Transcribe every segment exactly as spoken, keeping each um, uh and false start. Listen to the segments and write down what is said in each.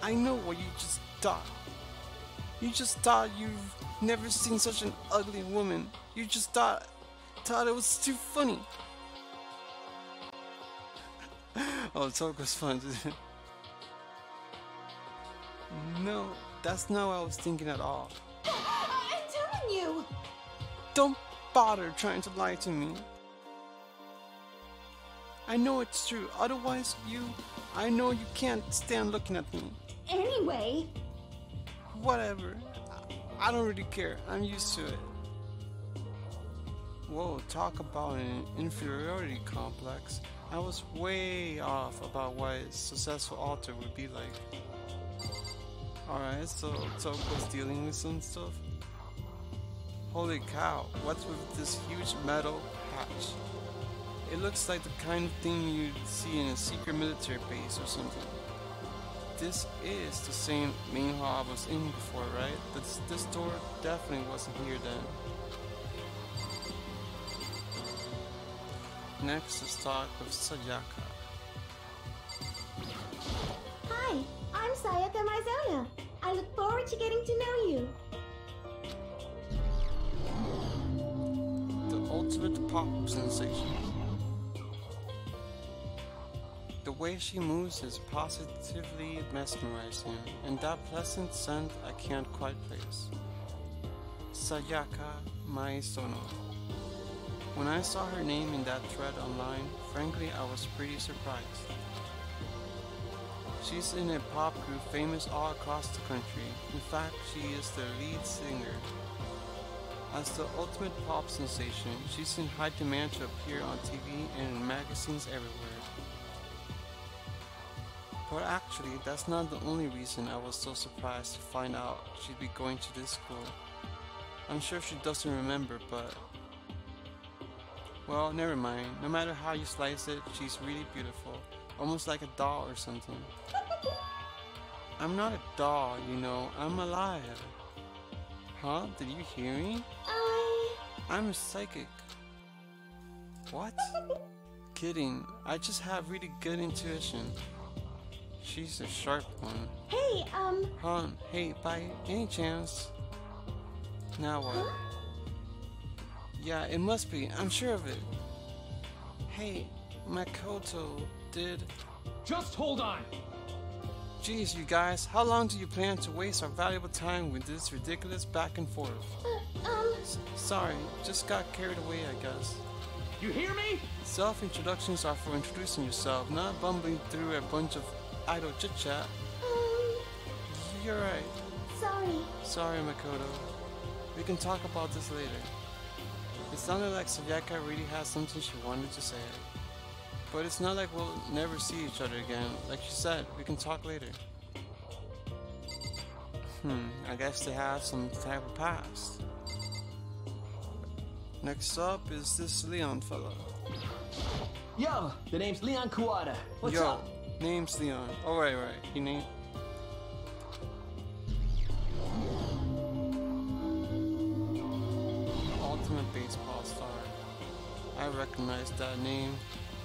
I know what you just thought. You just thought you've never seen such an ugly woman. You just thought, thought it was too funny. Oh, Toko's fun. No, that's not what I was thinking at all. I'm telling you! Don't bother trying to lie to me. I know it's true, otherwise you... I know you can't stand looking at me. Anyway... Whatever. I don't really care. I'm used to it. Whoa, talk about an inferiority complex. I was way off about what a successful author would be like. Alright, so Toko's dealing with some stuff. Holy cow, what's with this huge metal patch? It looks like the kind of thing you'd see in a secret military base or something. This is the same main hall I was in before, right? This, this door definitely wasn't here then. Next is talk with Sayaka. Hi, I'm Sayaka Maizona. I look forward to getting to know you. The ultimate pop sensation. The way she moves is positively mesmerizing, and that pleasant scent I can't quite place. Sayaka Maizono. When I saw her name in that thread online, frankly I was pretty surprised. She's in a pop group famous all across the country. In fact, she is the lead singer. As the ultimate pop sensation, she's in high demand to appear on T V and in magazines everywhere. But actually, that's not the only reason I was so surprised to find out she'd be going to this school. I'm sure she doesn't remember, but... Well, never mind. No matter how you slice it, she's really beautiful. Almost like a doll or something. I'm not a doll, you know. I'm alive. Huh? Did you hear me? I... I'm a psychic. What? Kidding. I just have really good intuition. She's a sharp one. Hey, um... Huh? Hey, by any chance? Now what? Huh? Yeah, it must be. I'm sure of it. Hey, Makoto did... Just hold on! Jeez, you guys, how long do you plan to waste our valuable time with this ridiculous back and forth? Uh, um... S sorry, just got carried away, I guess. You hear me? Self-introductions are for introducing yourself, not bumbling through a bunch of idle chit-chat. Um... You're right. Sorry. Sorry, Makoto. We can talk about this later. It sounded like Sayaka really has something she wanted to say. But it's not like we'll never see each other again. Like she said, we can talk later. Hmm, I guess they have some type of past. Next up is this Leon fella. Yo, the name's Leon Kuwata. What's Yo, up? name's Leon. Oh, right, right. He named... Ultimate baseball star. I recognize that name.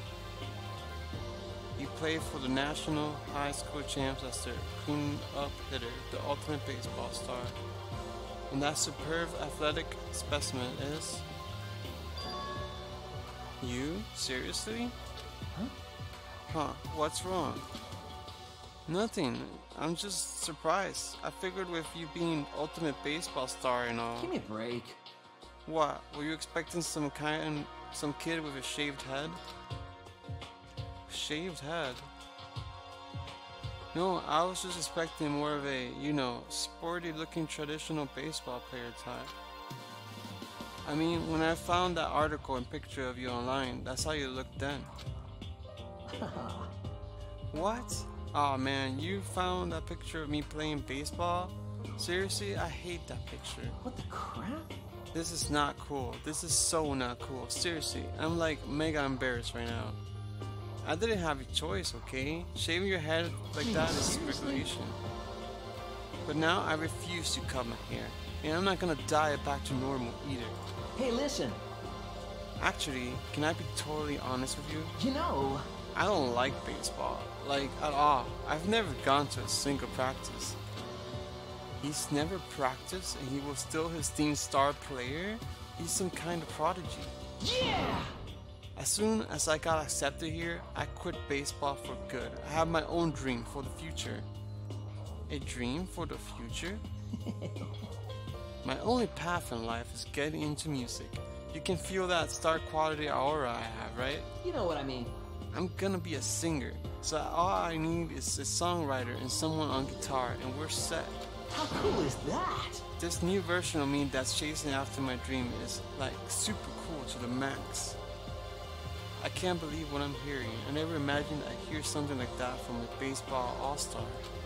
He played for the National High School Champs as their clean-up hitter, the ultimate baseball star. And that superb athletic specimen is... You? Seriously? Huh? Huh, what's wrong? Nothing. I'm just surprised. I figured with you being ultimate baseball star and all... Give me a break. What? Were you expecting some kind... some kid with a shaved head? Shaved head? No, I was just expecting more of a, you know, sporty looking traditional baseball player type. I mean, when I found that article and picture of you online, that's how you looked then. What? Aw oh, man, you found that picture of me playing baseball? Seriously, I hate that picture. What the crap? This is not cool. This is so not cool. Seriously, I'm like mega embarrassed right now. I didn't have a choice, okay? Shaving your head like that is regulation. But now I refuse to cut my hair. And I'm not gonna dye it back to normal either. Hey, listen. Actually, can I be totally honest with you? You know... I don't like baseball. like at all. I've never gone to a single practice. He's never practiced and he was still his team's star player? He's some kind of prodigy. Yeah! As soon as I got accepted here, I quit baseball for good. I have my own dream for the future. A dream for the future? My only path in life is getting into music. You can feel that star quality aura I have, right? You know what I mean. I'm gonna be a singer, so all I need is a songwriter and someone on guitar, and we're set. How cool is that? This new version of me that's chasing after my dream is like super cool to the max. I can't believe what I'm hearing. I never imagined I'd hear something like that from a baseball all-star.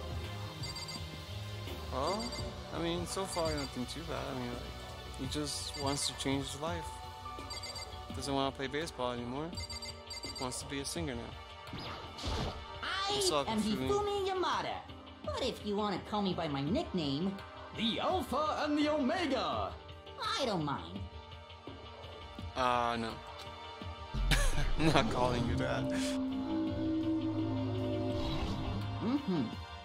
Well, I mean, so far nothing too bad. I mean, like, he just wants to change his life. Doesn't want to play baseball anymore. Wants to be a singer now. What's I up, am Hifumi? Hifumi Yamada. But if you want to call me by my nickname, The Alpha and the Omega! I don't mind. Uh, no. I'm not calling you that. Mm-hmm.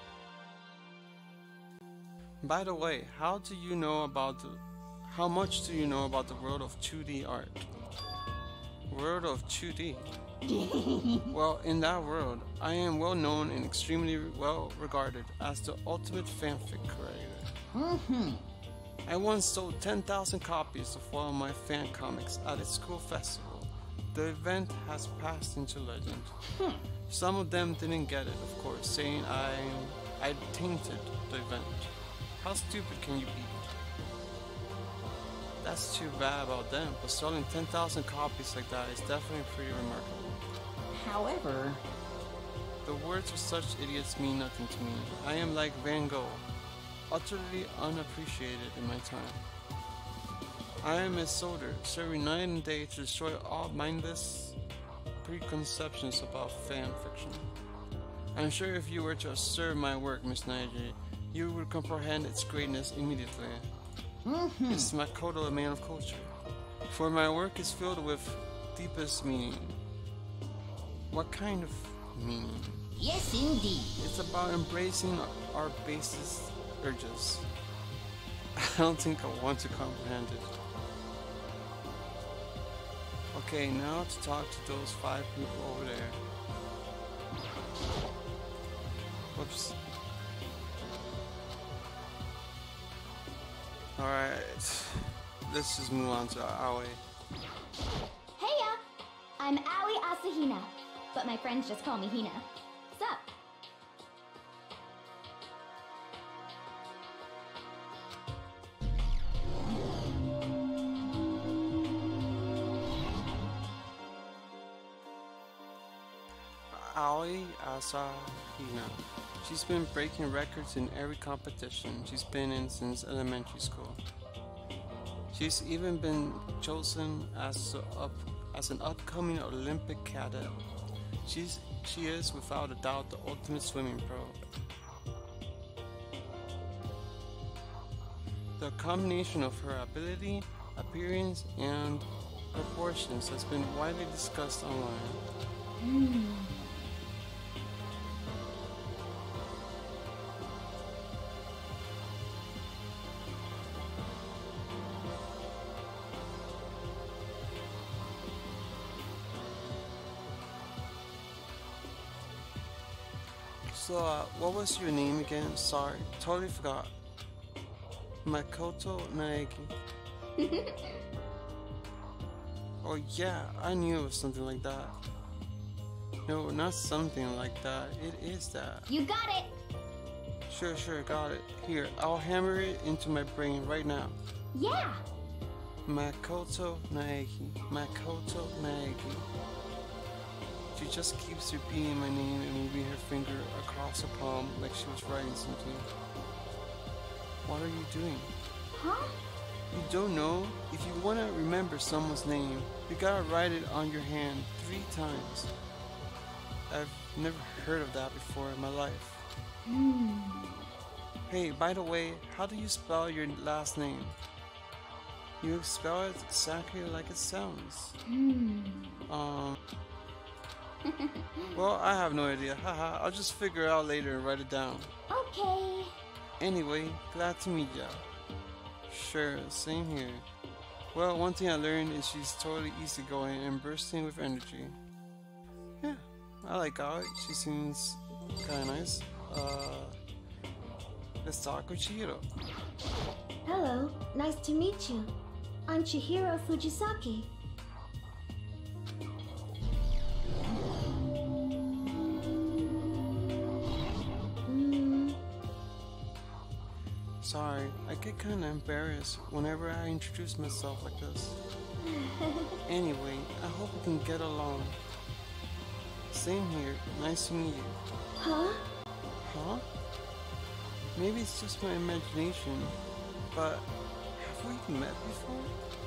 By the way, how do you know about the... How much do you know about the world of two D art? World of two D? Well, in that world, I am well known and extremely well regarded as the ultimate fanfic creator. Mm-hmm. I once sold ten thousand copies of one of my fan comics at a school festival. The event has passed into legend. Hmm. Some of them didn't get it, of course, saying I I tainted the event. How stupid can you be? That's too bad about them, but selling ten thousand copies like that is definitely pretty remarkable. However, The words of such idiots mean nothing to me. I am like Van Gogh, utterly unappreciated in my time. I am a soldier, serving night and day to destroy all mindless preconceptions about fan fiction. I'm sure if you were to observe my work, Miss Naiji, you would comprehend its greatness immediately. mm-hmm. It's Makoto, a man of culture. For my work is filled with deepest meaning. What kind of meaning? Yes, indeed. It's about embracing our basest urges. I don't think I want to comprehend it. Okay, now to talk to those five people over there. Whoops. Alright, let's just move on to Aoi. Heya! I'm Aoi Asahina, but my friends just call me Hina. Sup? Aoi Asahina. She's been breaking records in every competition she's been in since elementary school. She's even been chosen as, a up, as an upcoming Olympic cadet. She's, she is without a doubt the ultimate swimming pro. The combination of her ability, appearance, and proportions has been widely discussed online. So, uh, what was your name again? Sorry, totally forgot. Makoto Naegi. Oh yeah, I knew it was something like that. No, not something like that. It is that. You got it! Sure, sure, got it. Here, I'll hammer it into my brain right now. Yeah! Makoto Naegi. Makoto Naegi. She just keeps repeating my name and moving her finger across her palm like she was writing something. What are you doing? Huh? You don't know? If you want to remember someone's name, you gotta write it on your hand three times. I've never heard of that before in my life. Hmm. Hey, by the way, how do you spell your last name? You spell it exactly like it sounds. Hmm. Um... Well, I have no idea. Haha, I'll just figure it out later and write it down. Okay. Anyway, glad to meet ya. Sure, same here. Well, one thing I learned is she's totally easygoing and bursting with energy. Yeah, I like Aoi. She seems kinda nice. Uh, let's talk with Chihiro. Hello, nice to meet you. I'm Chihiro Fujisaki. Mm. Sorry, I get kinda embarrassed whenever I introduce myself like this. Anyway, I hope we can get along. Same here, nice to meet you. Huh? Huh? Maybe it's just my imagination, but have we met before?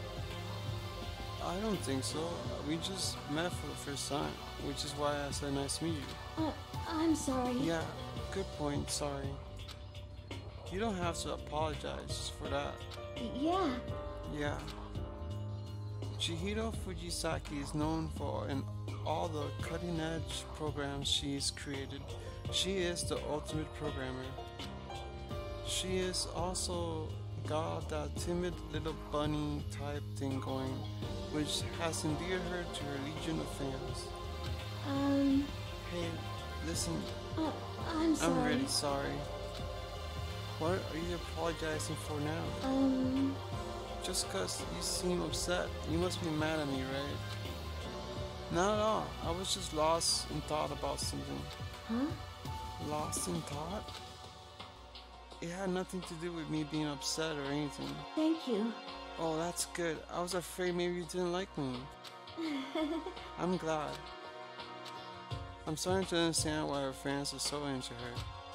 I don't think so. We just met for the first time, which is why I said nice to meet you. Uh, I'm sorry. Yeah, good point, sorry. You don't have to apologize for that. Yeah. Yeah. Chihiro Fujisaki is known for in all the cutting-edge programs she's created. She is the ultimate programmer. She is also got that timid little bunny type thing going, which has endeared her to her legion of fans. Um, Hey, listen, uh, I'm sorry. I'm really sorry. What are you apologizing for now? Um, Just cause you seem upset, you must be mad at me, right? Not at all. I was just lost in thought about something. huh? Lost in thought? It had nothing to do with me being upset or anything. Thank you. Oh, that's good. I was afraid maybe you didn't like me. I'm glad. I'm starting to understand why her fans are so into her.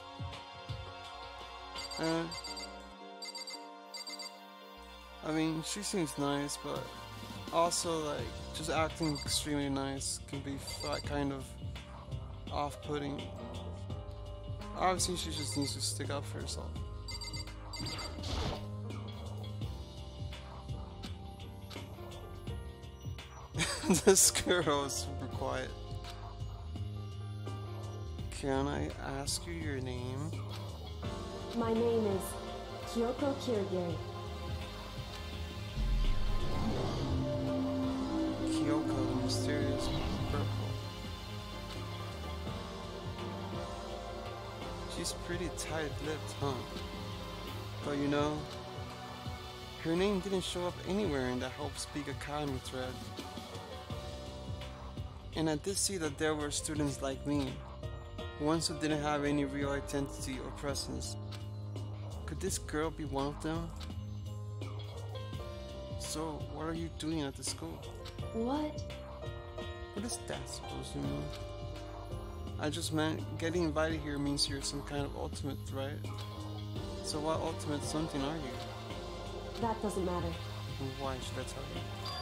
Uh, I mean, she seems nice, but also, like, just acting extremely nice can be f- kind of off-putting. Obviously, she just needs to stick up for herself. This girl is super quiet. Can I ask you your name? My name is Kyoko Kirigiri. Kyoko, the mysterious purple. She's pretty tight-lipped, huh? But you know, her name didn't show up anywhere in the Help Speak Academy thread. And I did see that there were students like me, ones who didn't have any real identity or presence. Could this girl be one of them? So, what are you doing at the school? What? What is that supposed to mean? I just meant getting invited here means you're some kind of ultimate, right? So what ultimate something are you? That doesn't matter. And why should I tell you?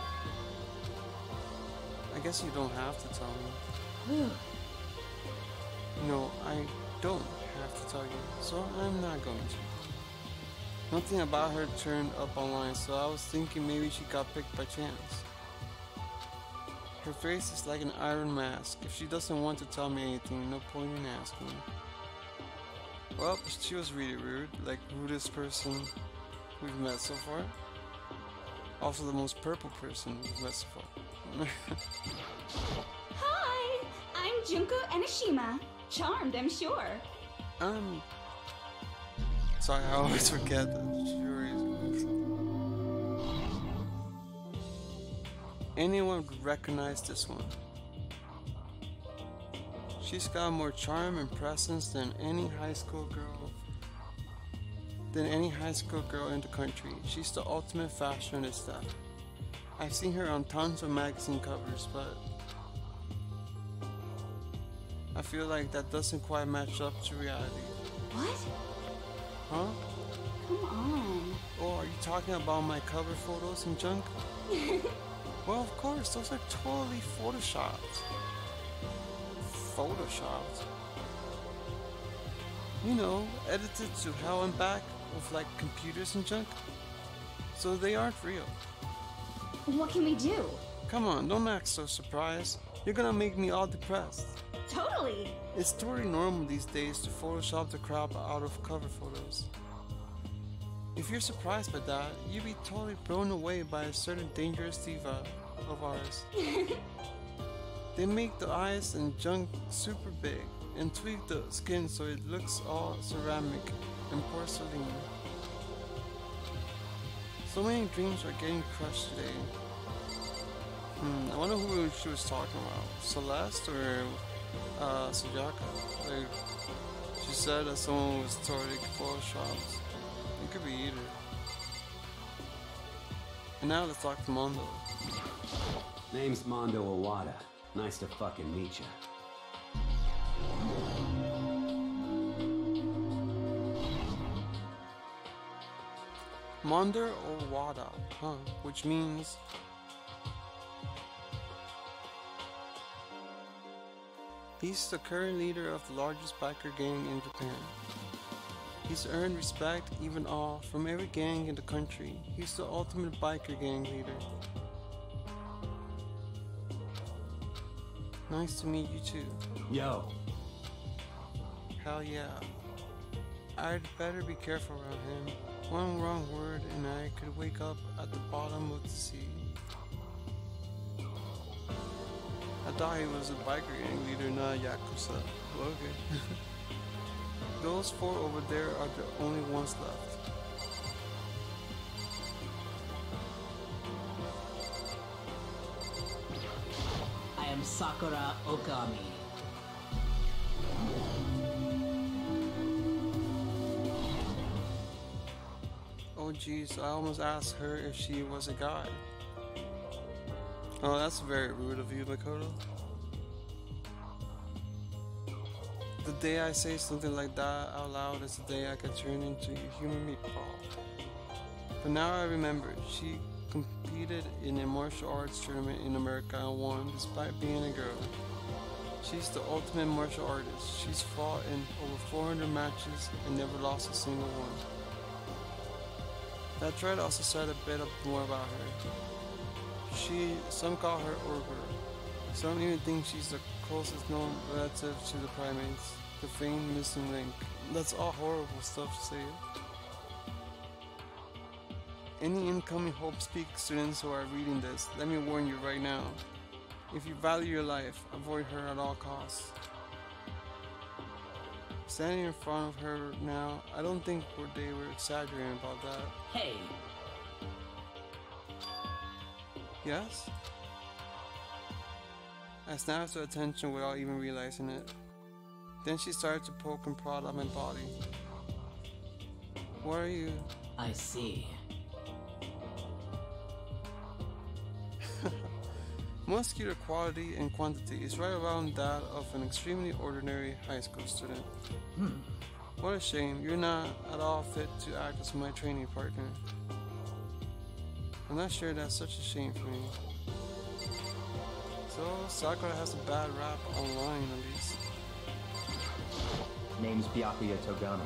I guess you don't have to tell me. Whew. No, I don't have to tell you, so I'm not going to. Nothing about her turned up online, so I was thinking maybe she got picked by chance. Her face is like an iron mask. If she doesn't want to tell me anything, no point in asking. Well, she was really rude, like rudest person we've met so far. Also the most purple person we've met so far. Hi, I'm Junko Enoshima. Charmed, I'm sure. Um, sorry, I always forget that juries. Anyone would recognize this one. She's got more charm and presence than any high school girl. Than any high school girl in the country. She's the ultimate fashionista. I've seen her on tons of magazine covers, but I feel like that doesn't quite match up to reality. What? Huh? Come on. Oh, are you talking about my cover photos and junk? Well, of course, those are totally photoshopped. Photoshopped? You know, edited to hell and back with like computers and junk. So they aren't real. What can we do? Come on, don't act so surprised. You're gonna make me all depressed. Totally. It's totally normal these days to Photoshop the crap out of cover photos. If you're surprised by that, you'd be totally blown away by a certain dangerous diva of ours. They make the eyes and junk super big and tweak the skin so it looks all ceramic and porcelain. So many dreams are getting crushed today. Hmm, I wonder who she was talking about. Celeste or uh, Sujaka? Like, she said that someone was totally photoshopped. It could be either. And now let's talk to Mondo. Name's Mondo Owada. Nice to fucking meet ya. Mondo Owada, huh? Which means he's the current leader of the largest biker gang in Japan. He's earned respect, even awe, from every gang in the country. He's the ultimate biker gang leader. Nice to meet you too. Yo. Hell yeah. I'd better be careful around him. One wrong word and I could wake up at the bottom of the sea. I thought he was a biker gang leader, not a Yakuza. Well, okay. Those four over there are the only ones left. I am Sakura Okami. Oh jeez, I almost asked her if she was a guy. Oh, that's very rude of you, Makoto. The day I say something like that out loud is the day I get turned into a human meatball. But now I remember, she competed in a martial arts tournament in America and won despite being a girl. She's the ultimate martial artist. She's fought in over four hundred matches and never lost a single one. I tried to also said a bit more about her. She, some call her Urger. Some even think she's the closest known relative to the primates, the famed missing link. That's all horrible stuff to say. Any incoming Hope Speak students who are reading this, let me warn you right now. If you value your life, avoid her at all costs. Standing in front of her now, I don't think they were exaggerating about that. Hey! Yes? I snapped her attention without even realizing it. Then she started to poke and prod at my body. What are you? I see. Muscular quality and quantity is right around that of an extremely ordinary high school student. Hmm. What a shame, you're not at all fit to act as my training partner. I'm not sure that's such a shame for me. So, Sakura has a bad rap online at least. Name's Byakuya Togami.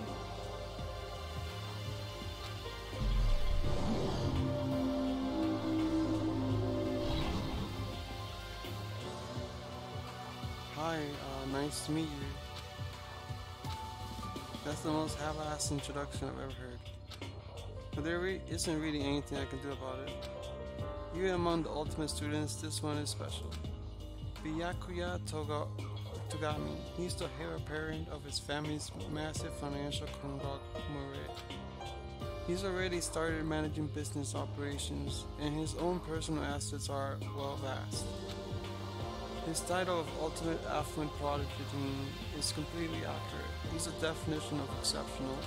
Hi, uh, nice to meet you. That's the most half-assed introduction I've ever heard. But there re isn't really anything I can do about it. Even among the ultimate students, this one is special. Byakuya Toga Togami, he's the heir apparent of his family's massive financial conglomerate. He's already started managing business operations, and his own personal assets are, well, vast. His title of Ultimate Affluent Prodigy is completely accurate. He's a definition of exceptional.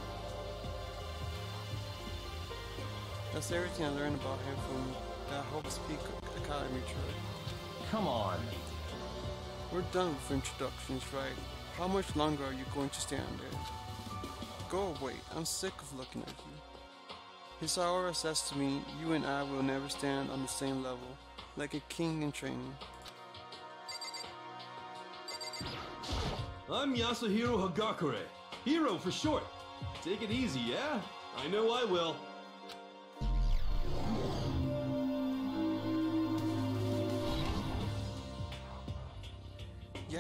That's everything I learned about him from the Hope Speak Academy trip. Come on. We're done with introductions, right? How much longer are you going to stand there? Go away, I'm sick of looking at you. Hisaura says to me, you and I will never stand on the same level, like a king in training. I'm Yasuhiro Hagakure. Hero for short. Take it easy, yeah? I know I will.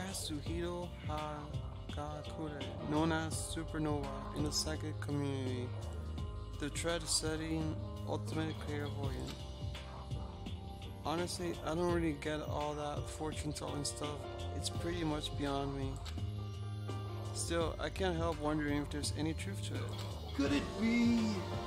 Yasuhiro Hagakure, known as Supernova in the psychic community, the trend-setting ultimate clairvoyant. Honestly, I don't really get all that fortune-telling stuff. It's pretty much beyond me. Still, I can't help wondering if there's any truth to it. Could it be?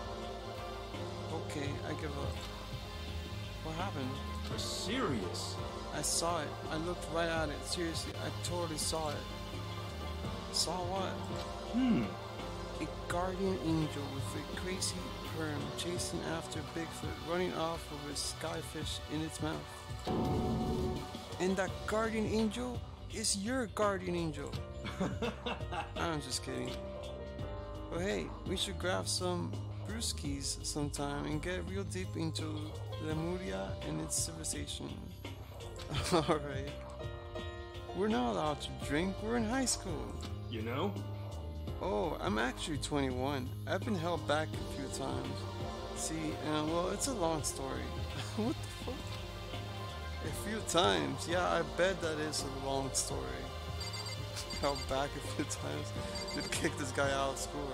Okay, I give up. What happened? You're serious? I saw it. I looked right at it. Seriously, I totally saw it. Saw what? Hmm. A guardian angel with a crazy perm chasing after Bigfoot, running off with a skyfish in its mouth. And that guardian angel is your guardian angel. I'm just kidding. But hey, we should grab some brewskis sometime and get real deep into Lemuria and its civilization. Alright. We're not allowed to drink, we're in high school. You know? Oh, I'm actually twenty-one. I've been held back a few times. See, uh, well, it's a long story. What the fuck? A few times? Yeah, I bet that is a long story. Held back a few times. They'd kick this guy out of school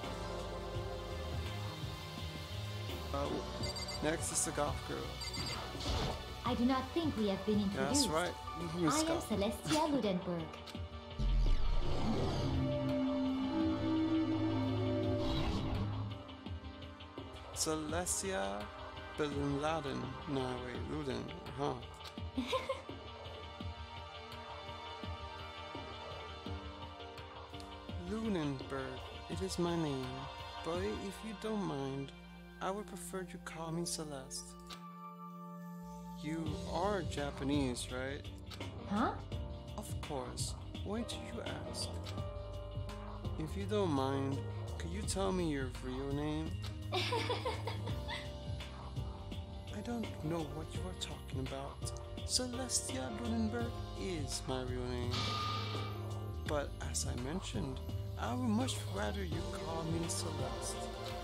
already. Uh, next is the goth girl. I do not think we have been introduced. That's right. I am Celestia Ludenberg. Celestia Bin Laden. No, wait, Luden. Huh. Lunenberg. It is my name. But if you don't mind, I would prefer you call me Celeste. You are Japanese, right? Huh? Of course. Why did you ask? If you don't mind, could you tell me your real name? I don't know what you are talking about. Celestia Lunenberg is my real name. But as I mentioned, I would much rather you call me Celeste.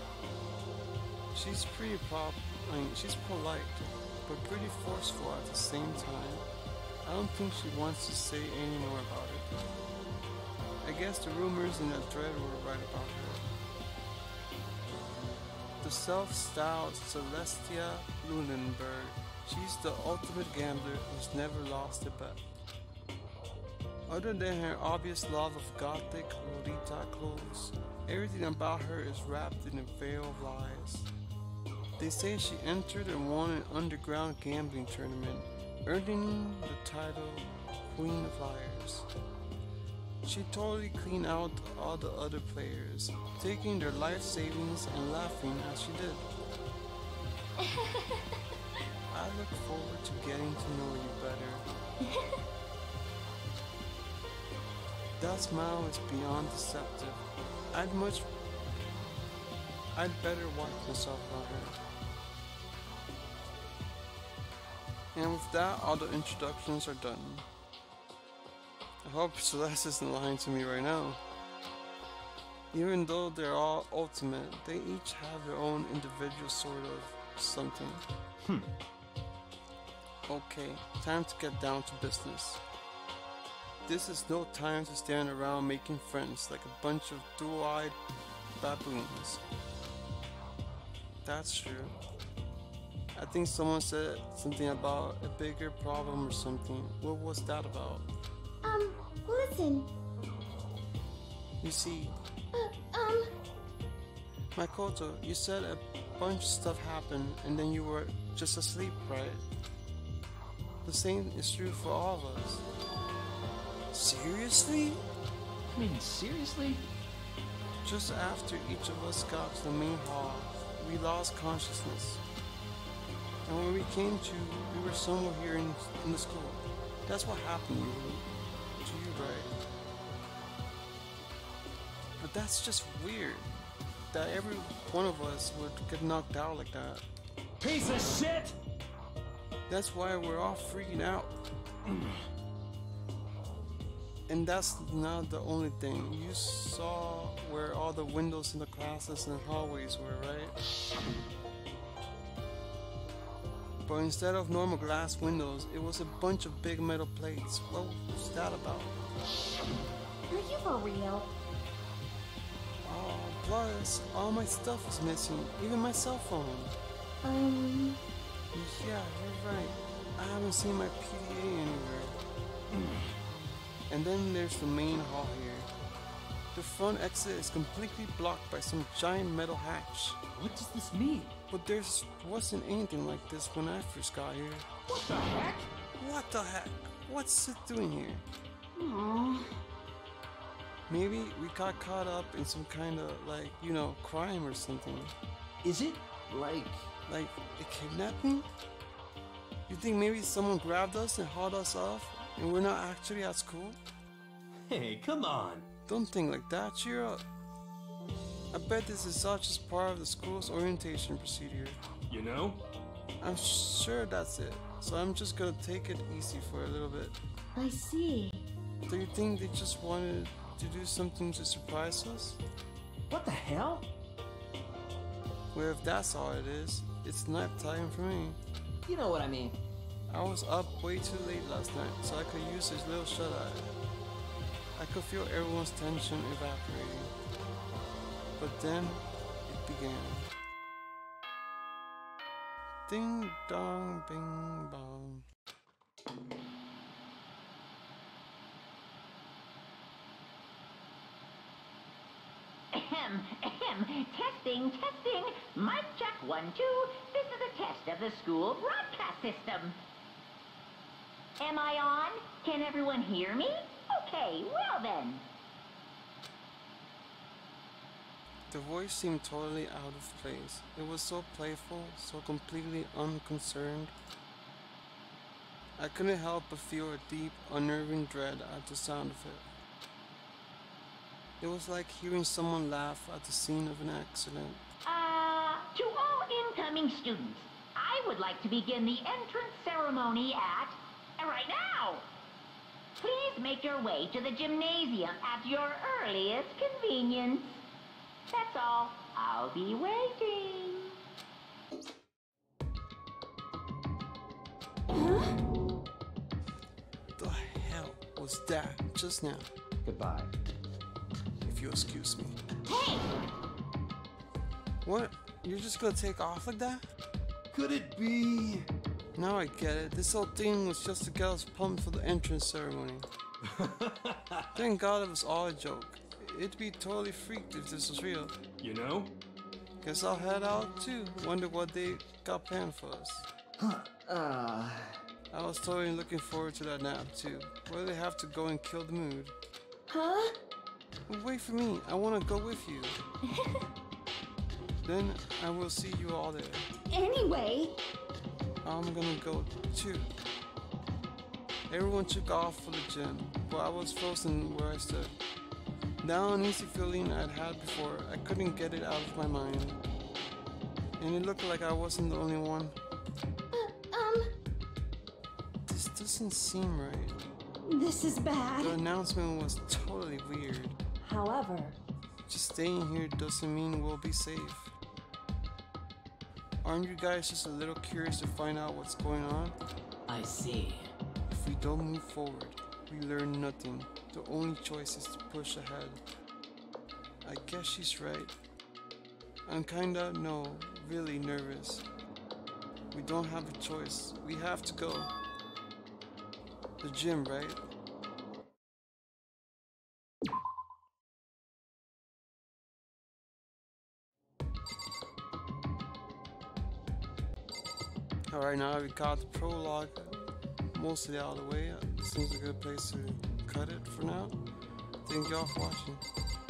She's pretty prop I mean, she's polite, but pretty forceful at the same time. I don't think she wants to say any more about it. I guess the rumors in that thread were right about her. The self-styled Celestia Lunenberg. She's the ultimate gambler who's never lost a bet. Other than her obvious love of gothic Lolita clothes, everything about her is wrapped in a veil of lies. They say she entered and won an underground gambling tournament, earning the title Queen of Liars. She totally cleaned out all the other players, taking their life savings and laughing as she did. I look forward to getting to know you better. That smile is beyond deceptive. I'd much... I'd better wipe myself on her. And with that, all the introductions are done. I hope Celeste isn't lying to me right now. Even though they're all ultimate, they each have their own individual sort of something. Hmm. Okay, time to get down to business. This is no time to stand around making friends like a bunch of dual-eyed baboons. That's true. I think someone said something about a bigger problem or something. What was that about? Um, listen. You see, Uh, um, Makoto, you said a bunch of stuff happened and then you were just asleep, right? The same is true for all of us. Seriously? I mean, seriously? Just after each of us got to the main hall, we lost consciousness. And when we came to, we were somewhere here in, in the school. That's what happened to you, to you, right? But that's just weird, that every one of us would get knocked out like that. Piece of shit! That's why we're all freaking out. And that's not the only thing. You saw where all the windows in the classes and hallways were, right? But instead of normal glass windows, it was a bunch of big metal plates. What was that about? Are you for real? Oh, plus, all my stuff is missing, even my cell phone. Um... Yeah, you're right. I haven't seen my P D A anywhere. And then there's the main hall here. The front exit is completely blocked by some giant metal hatch. What does this mean? But there wasn't anything like this when I first got here. What the heck? What the heck? What's it doing here? Aww. Maybe we got caught up in some kind of, like, you know, crime or something. Is it? Like... Like a kidnapping? You think maybe someone grabbed us and hauled us off and we're not actually at school? Hey, come on. Don't think like that, cheer up. I bet this is all just part of the school's orientation procedure. You know? I'm sure that's it, so I'm just gonna take it easy for a little bit. I see. Do you think they just wanted to do something to surprise us? What the hell? Well, if that's all it is, it's nap time for me. You know what I mean. I was up way too late last night, so I could use this little shut-eye. I could feel everyone's tension evaporating. But then, it began. Ding dong, bing bong. Ahem, ahem. Testing, testing. Mic check one, two. This is a test of the school broadcast system. Am I on? Can everyone hear me? Okay, well then. The voice seemed totally out of place. It was so playful, so completely unconcerned. I couldn't help but feel a deep, unnerving dread at the sound of it. It was like hearing someone laugh at the scene of an accident. Uh, to all incoming students, I would like to begin the entrance ceremony at... right now! Please make your way to the gymnasium at your earliest convenience. That's all. I'll be waiting. The hell was that just now? Goodbye. If you excuse me. Hey! What? You're just gonna take off like that? Could it be? Now I get it. This whole thing was just to get us pumped for the entrance ceremony. Thank God it was all a joke. It'd be totally freaked if this was real. You know? Guess I'll head out too. Wonder what they got planned for us. Uh... I was totally looking forward to that nap too. Why do they have to go and kill the mood? Huh? Well, wait for me. I want to go with you. Then I will see you all there. Anyway... I'm gonna go too. Everyone took off for the gym, but I was frozen where I stood. That uneasy feeling I'd had before, I couldn't get it out of my mind. And it looked like I wasn't the only one. Uh, um... This doesn't seem right. This is bad. The announcement was totally weird. However, Just staying here doesn't mean we'll be safe. Aren't you guys just a little curious to find out what's going on? I see. If we don't move forward, we learn nothing. The only choice is to push ahead. I guess she's right. I'm kinda, no, really nervous. We don't have a choice. We have to go. The gym, right? Alright, now that we got the prologue mostly out of the way, it seems like a good place to cut it for now. Thank y'all for watching.